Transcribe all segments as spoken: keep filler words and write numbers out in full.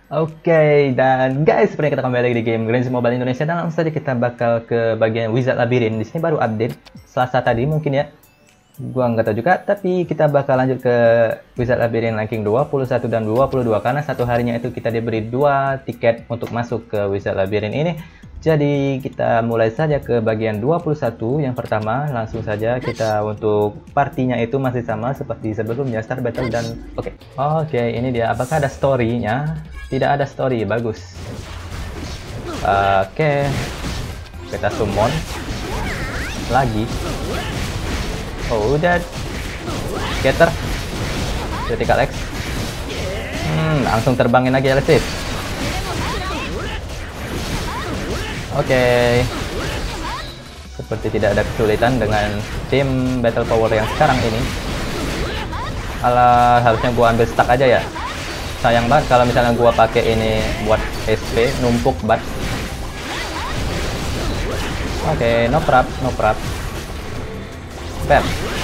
Oke, dan guys, sepertinya kita kembali lagi di game Granzy Mobile Indonesia dan langsung saja kita bakal ke bagian Wizard Labyrinth. Di sini baru update Selasa tadi mungkin ya. Gua nggak tahu juga, tapi kita bakal lanjut ke Wizard Labyrinth ranking dua puluh satu dan dua puluh dua karena satu harinya itu kita diberi dua tiket untuk masuk ke Wizard Labyrinth ini. Jadi kita mulai saja ke bagian dua puluh satu. Yang pertama, langsung saja kita untuk partinya itu masih sama seperti sebelumnya, Start Battle dan oke. Okay. Oke, okay, ini dia. Apakah ada story-nya? Tidak ada story, bagus. Oke. Okay. Kita summon lagi. Oh, udah. Scatter. Critical X. Hmm, langsung terbangin lagi Elysis. Oke, okay. Seperti tidak ada kesulitan dengan tim Battle Power yang sekarang ini. Alah, harusnya gua ambil stack aja ya. Sayang banget kalau misalnya gua pakai ini buat S P numpuk bat. Oke, okay, no prap, no prap. Bam.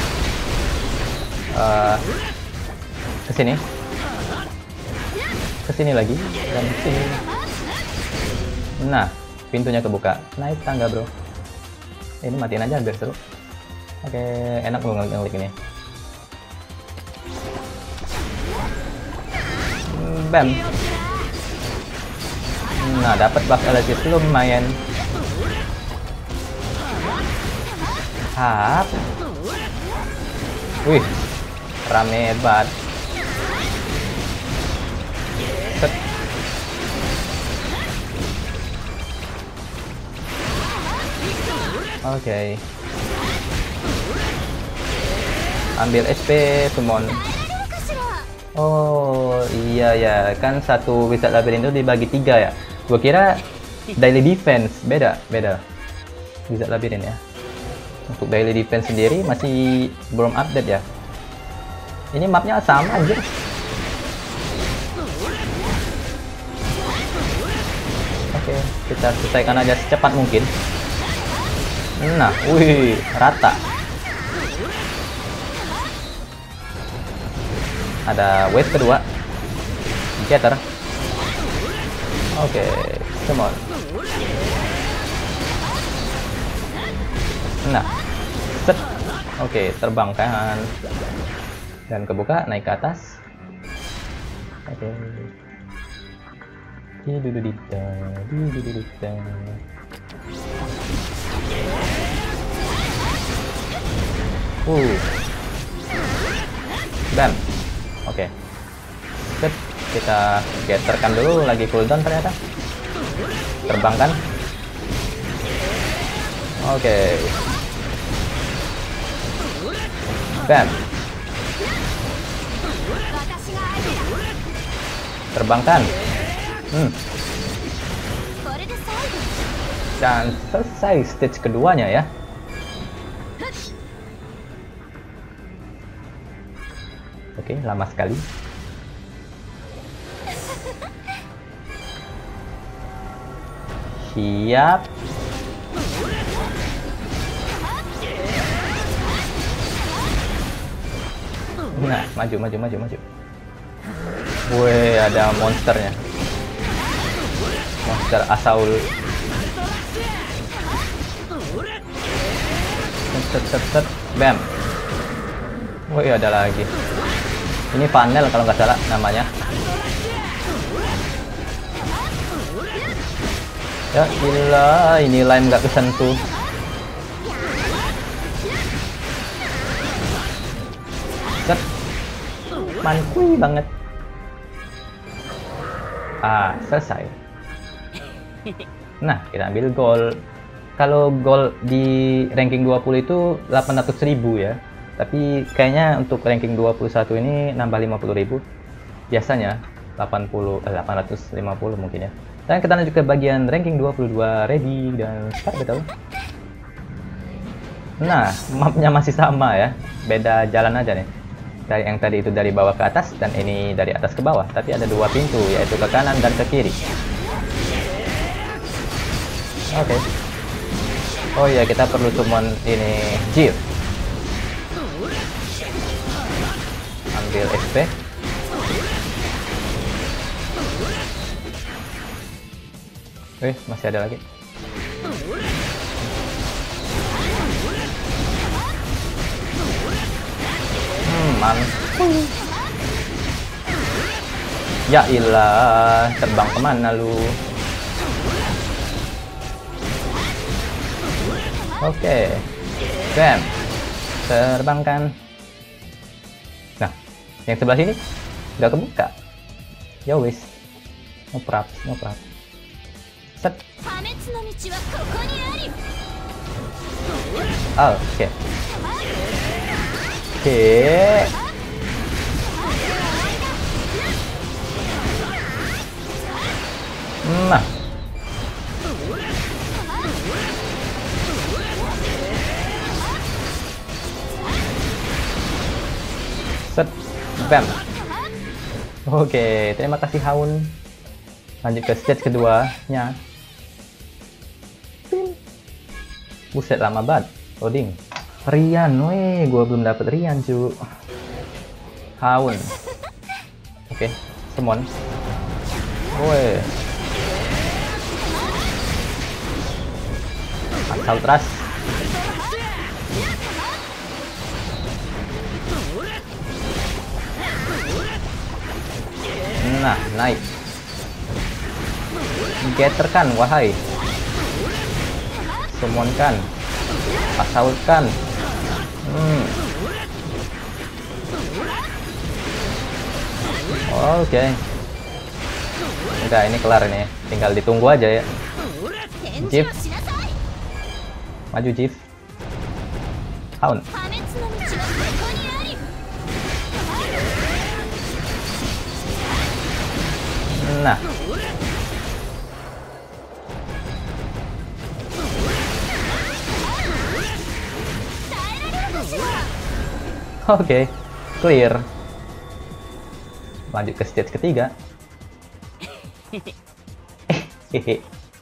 Uh, kesini, kesini lagi dan kesini. Nah. Pintunya kebuka, naik tangga bro. Ini matiin aja biar seru. Oke, enak loh ngeklik ini. Bam. Nah, dapat buff Elysis lumayan. Hap. Wih, rame banget. Set. Oke, okay. Ambil S P summon. Oh iya ya, kan satu Wizard Labyrinth itu dibagi tiga ya. Gua kira daily defense, beda beda Wizard Labyrinth ya. Untuk daily defense sendiri masih belum update ya. Ini mapnya sama aja. Oke, okay, kita selesaikan aja secepat mungkin. Nah, wih, rata. Ada wave kedua. Scatter. Oke, okay, come on. Nah, set. Oke, okay, terbang kan. Dan kebuka, naik ke atas. Oke. Okay. Didududita, didududita. Uh. Bam. Oke. Okay. Set. Kita getterkan dulu, lagi cooldown ternyata. Terbangkan. Oke. Okay. Bam. Terbangkan. Hmm. Dan selesai stage keduanya ya. Oke, lama sekali. Siap. Nah, maju, maju, maju, maju. Wih, ada monsternya. Monster Asaul. Set, set, set. Bam. Wih, ada lagi. Ini panel kalau nggak salah namanya. Ya gila, ini lime nggak kesentuh. Set. Mankui banget. Ah, selesai. Nah, kita ambil gold. Kalau gold di ranking dua puluh itu delapan ratus ribu ya. Tapi kayaknya untuk ranking dua puluh satu ini nambah lima puluh ribu. Biasanya delapan puluh, eh, delapan ratus lima puluh mungkin ya. Dan kita lanjut ke bagian ranking dua puluh dua, ready dan start betul. Nah, mapnya masih sama ya. Beda jalan aja nih. Dari yang tadi itu dari bawah ke atas dan ini dari atas ke bawah. Tapi ada dua pintu, yaitu ke kanan dan ke kiri. Oke. Okay. Oh iya, kita perlu summon ini Jill. ambil X P. Eh, masih ada lagi. Hmm, man. Ya ilah, terbang kemana lu? Oke, bam, terbangkan. Nah, yang sebelah sini udah kebuka. Ya wis, no props, no props. Set. Oh, oke. Oke. Nah. Set. Bam. Oke, terima kasih Haun. Lanjut ke stage keduanya. Buset, lama banget loading. Rian, weh, gua belum dapet Rian, cu. Haun. Oke, summon. Woi. Asal teras. Nah, naik. Getterkan, wahai. Summonkan. Asalkan. Hmm. Oke. Okay. Udah, ini kelar ini. Tinggal ditunggu aja ya. Jif. Maju Jif. Haun. Nah. Oke, okay. Clear. Lanjut ke stage ketiga. Hehe.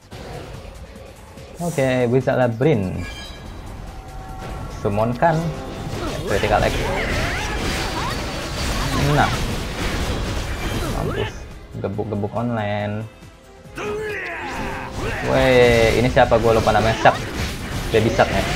Oke, okay, Wizard Labyrinth. Summonkan. Critical X. Nah. Mampus. Gebuk-gebuk online. Weh, ini siapa? Gue lupa namanya. Sak. Baby Sak ya.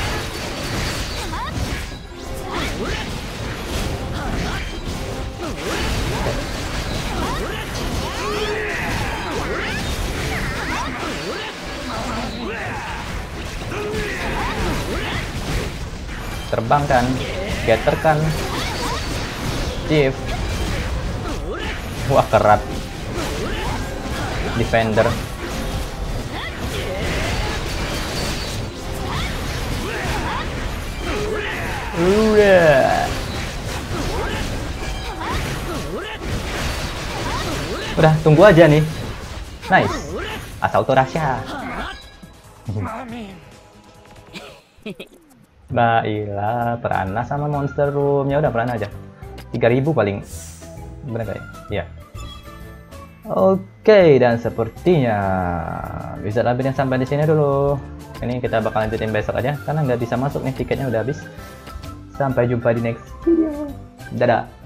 Terbangkan, getterkan, Jif. Wah, kerat. Defender. Udah. Udah, tunggu aja nih. Nice. Asal tuh Rasya. Baiklah, Perana sama Monster Room. Ya udah, Perana aja. tiga ribu paling. Bener gak ya? Ya. Oke, dan sepertinya bisa Labyrinth sampai di sini dulu. Ini kita bakal lanjutin besok aja karena nggak bisa masuk nih, tiketnya udah habis. Sampai jumpa di next video. Dadah.